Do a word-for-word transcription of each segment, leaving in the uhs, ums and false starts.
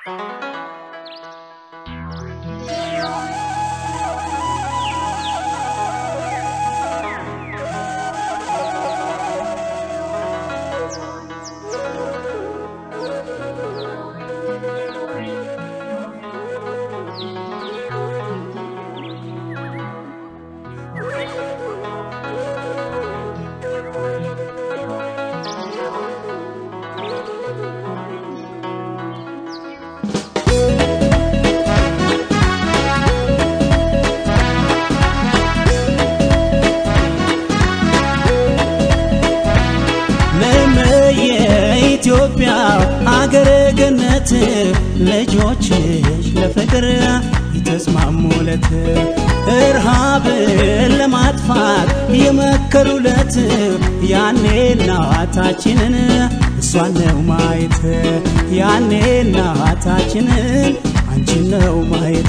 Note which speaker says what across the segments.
Speaker 1: ኢትዮጵያ አገረ ገነት ልጆችሽ ለፍቅር ይተስማሙለት እርሃብ ለማጥፋት የመከሩለት ያኔ እናታችንን እሷን ነው ማየት ያኔ እናታችንን አንቺን ነው ማየት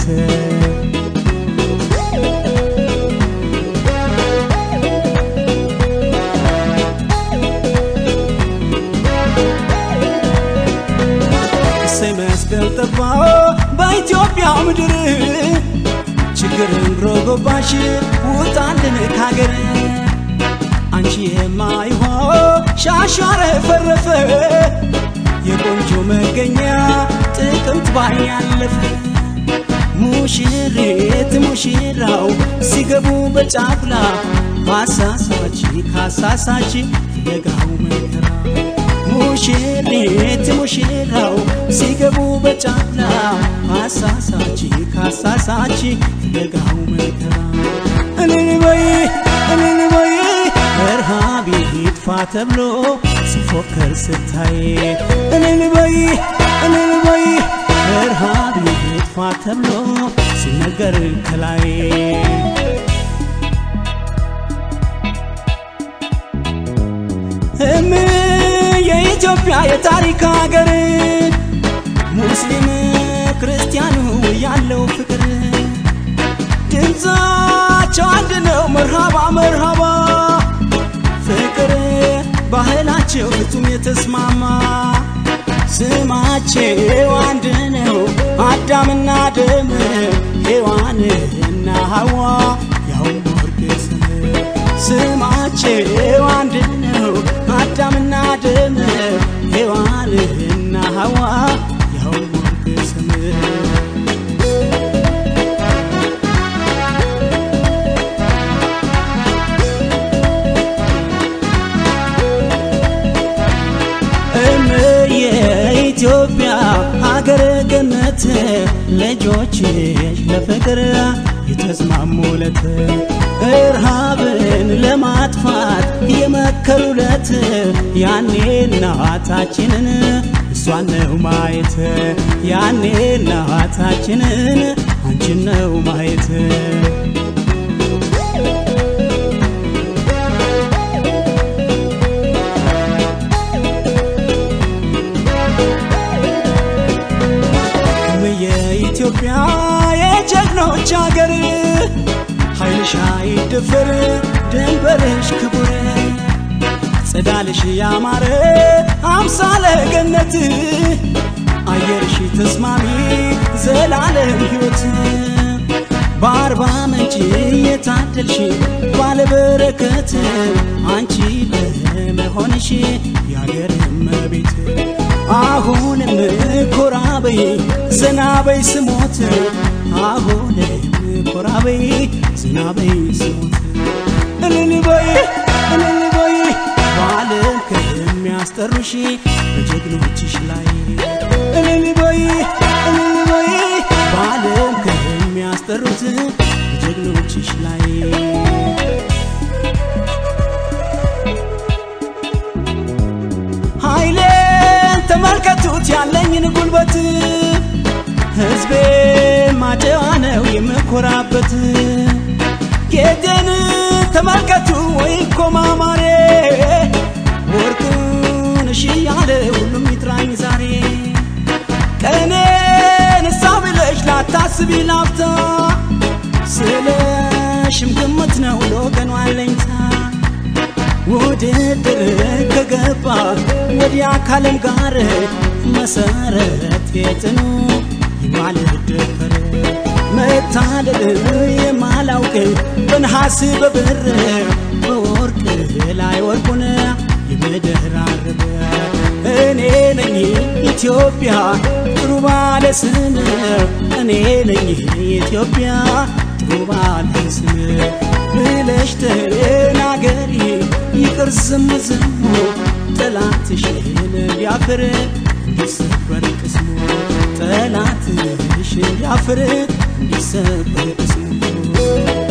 Speaker 1: መስገልጠባው በኢትዮጵያ ምድር ችግርን ሮጎባሽ ውጣልን ካገር አንቺ የማይሆ ሻሻረ ፈረፈ የቆንጆ መገኛ ጥቅምት ባይ ያለፈ ሙሽሪት ሙሽራው ሲገቡ በጫፍላ ባሳሳች ካሳሳች ለጋው መከራ ሙሽሪት ሙሽራው ሲገቡ በጫፍላ አሳሳች ካሳሳች ለጋው መከራ እኔን በይ እኔን በይ እርሃብ ይጥፋ ተብሎ ሲፎከር ስታይ እኔን በይ እኔን በይ እርሃብ ይጥፋ ተብሎ ሲነገር ከላይ እም የኢትዮጵያ የታሪክ ሀገር ሙስሊም ክርስቲያኑ ያለው ፍቅር ድምጻቸው አንድ ነው መርሃባ መርሃባ ፍቅር ባህላቸው ፍጹም የተስማማ ስማቸው አንድ ነው አዳምና አደም ሔዋንና ሐዋ ያው ወርቅ ስማቸው አንድ ነው አዳምና አደም ሔዋንና ሐዋ ያው ወርቅ ስም ኢትዮጵያ ሀገረ ገነት ልጆችሽ ለፍቅር ይተስማሙለት እርሃብን ለማጥፋት የመከሩለት ያኔ እናታችንን እሷን ነው ማየት ያኔ እናታችንን አንቺን ነው ማየት ኢትዮጵያ የጀግኖች ሀገር ኃይልሽ አይደፈር ድንበርሽ ክቡር ጽዳልሽ ያማረ አምሳለ ገነት አየርሽ ተስማሚ ዘላለም ሕይወት በአርባ ምንጭ የታደልሽ ባለበረከት አንቺ በመሆንሽ ያገር እመቤት አሁንም ኮራበይ ዘናበይ ስሞት አሁንም ኮራበይ ዘናበይ ስሞት እልል በይ እልል በይ ባለም ከሚያስጠሩሽ በጀግኖችሽ ላይ እልል በይ እልል በይ ባለም ከሚያስጠሩት በጀግኖችሽ ላይ ተመልከቱት ያለኝን ጉልበት ህዝቤ ማጨዋ ነው የምኮራበት ጌጤን ተመልከቱ ወይ ኮማማሬ ወርቁን እሺ ያለ ሁሉም ይጥራኝ ዛሬ ቀኔን ሳብለሽ ላታስቢ ላፍታ ስለሽም ግምት ነው ለወገኑ አለኝታ ውድድር ከገባ ወዲያ ካለም ጋር መሰረት የጥኑ የማልደፈር መታለል የማላውቅ በነሐስ በብር በወርቅ ላይ ወርቁን የምደራርብ እኔ ነኝ ኢትዮጵያ ጥሩ ባለ ስም እኔ ነኝ ኢትዮጵያ ጥሩ ባለ ስም ብለሽ ተናገሪ ይቅር ዝም ዝም ጠላትሽን ቢያፍር እንዲሰበር ቅስሙ ጠላትሽን ቢያፍር እንዲሰበር ቅስሙ